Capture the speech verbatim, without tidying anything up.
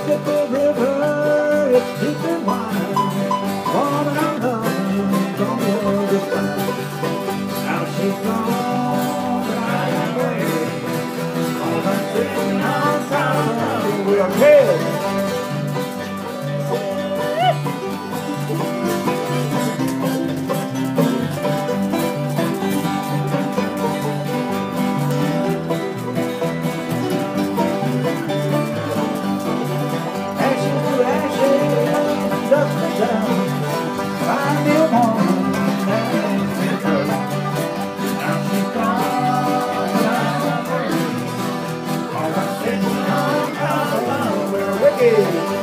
Mississippi River, it's deep and wide. Woman I love, don't know the side. Now she's gone, but I am waiting. All I'm sitting on top of the wheel. Hey! Find me a woman that can trust. Now she's gone, but I'm afraid. All I'm sitting on top of the world. Wicked.